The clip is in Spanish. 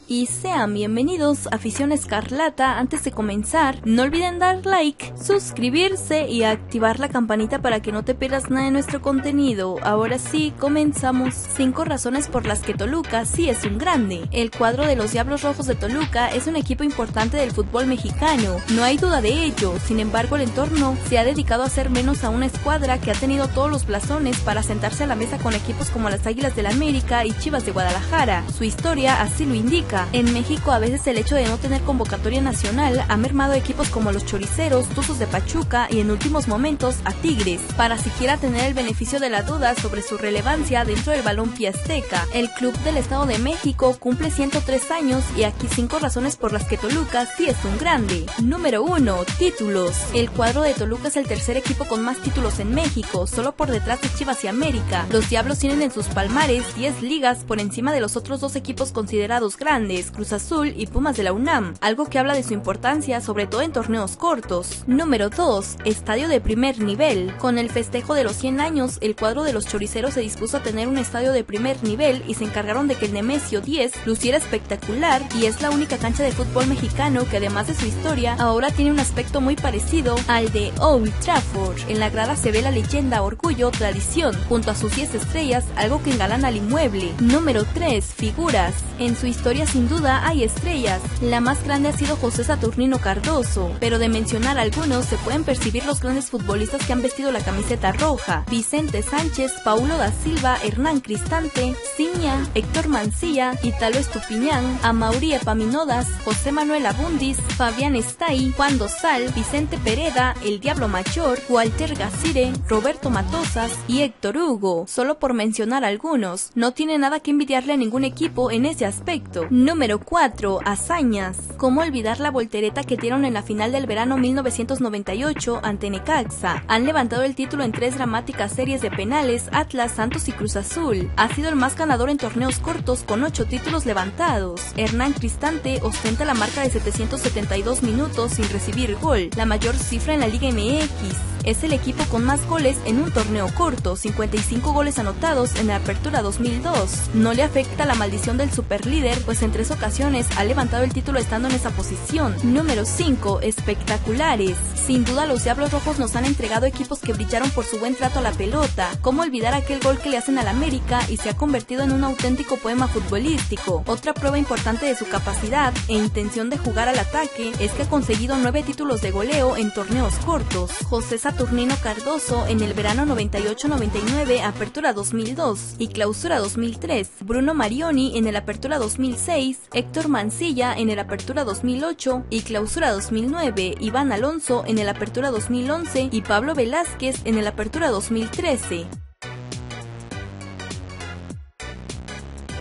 Y sean bienvenidos a Afición Escarlata. Antes de comenzar, no olviden dar like, suscribirse y activar la campanita para que no te pierdas nada de nuestro contenido. Ahora sí, comenzamos. 5 razones por las que Toluca sí es un grande. El cuadro de los Diablos Rojos de Toluca es un equipo importante del fútbol mexicano, no hay duda de ello. Sin embargo, el entorno se ha dedicado a hacer menos a una escuadra que ha tenido todos los blasones para sentarse a la mesa con equipos como las Águilas del América y Chivas de Guadalajara. Su historia así lo indica. En México, a veces el hecho de no tener convocatoria nacional ha mermado a equipos como los Choriceros, Tuzos de Pachuca y en últimos momentos a Tigres, para siquiera tener el beneficio de la duda sobre su relevancia dentro del balompié azteca. El club del Estado de México cumple 103 años y aquí 5 razones por las que Toluca sí es un grande. Número 1. Títulos. El cuadro de Toluca es el tercer equipo con más títulos en México, solo por detrás de Chivas y América. Los Diablos tienen en sus palmares 10 ligas por encima de los otros 2 equipos considerados grandes, Cruz Azul y Pumas de la UNAM, algo que habla de su importancia sobre todo en torneos cortos. Número 2. Estadio de primer nivel. Con el festejo de los 100 años, el cuadro de los Choriceros se dispuso a tener un estadio de primer nivel y se encargaron de que el Nemesio 10 luciera espectacular, y es la única cancha de fútbol mexicano que, además de su historia, ahora tiene un aspecto muy parecido al de Old Trafford. En la grada se ve la leyenda, orgullo, tradición, junto a sus 10 estrellas, algo que engalana al inmueble. Número 3. Figuras. En su historia sin duda hay estrellas. La más grande ha sido José Saturnino Cardoso, pero de mencionar algunos se pueden percibir los grandes futbolistas que han vestido la camiseta roja: Vicente Sánchez, Paulo da Silva, Hernán Cristante, Ciña, Héctor Mancilla, Italo Estupiñán, Amaury Epaminondas, José Manuel Abundis, Fabián Estay, Juan Dosal, Vicente Pereda, El Diablo Mayor, Walter Gacire, Roberto Matosas y Héctor Hugo, solo por mencionar algunos. No tiene nada que envidiarle a ningún equipo en ese aspecto. Número 4. Hazañas. ¿Cómo olvidar la voltereta que dieron en la final del verano 1998 ante Necaxa? Han levantado el título en 3 dramáticas series de penales: Atlas, Santos y Cruz Azul. Ha sido el más ganador en torneos cortos con 8 títulos levantados. Hernán Cristante ostenta la marca de 772 minutos sin recibir gol, la mayor cifra en la Liga MX. Es el equipo con más goles en un torneo corto, 55 goles anotados en la Apertura 2002. No le afecta la maldición del superlíder, pues en 3 ocasiones ha levantado el título estando en esa posición. Número 5. Espectaculares. Sin duda los Diablos Rojos nos han entregado equipos que brillaron por su buen trato a la pelota. ¿Cómo olvidar aquel gol que le hacen al América y se ha convertido en un auténtico poema futbolístico? Otra prueba importante de su capacidad e intención de jugar al ataque es que ha conseguido 9 títulos de goleo en torneos cortos. José Saturnino Cardoso en el verano 98-99, Apertura 2002 y Clausura 2003, Bruno Marioni en el Apertura 2006, Héctor Mancilla en el Apertura 2008 y Clausura 2009, Iván Alonso en el Apertura 2011 y Pablo Velázquez en el Apertura 2013.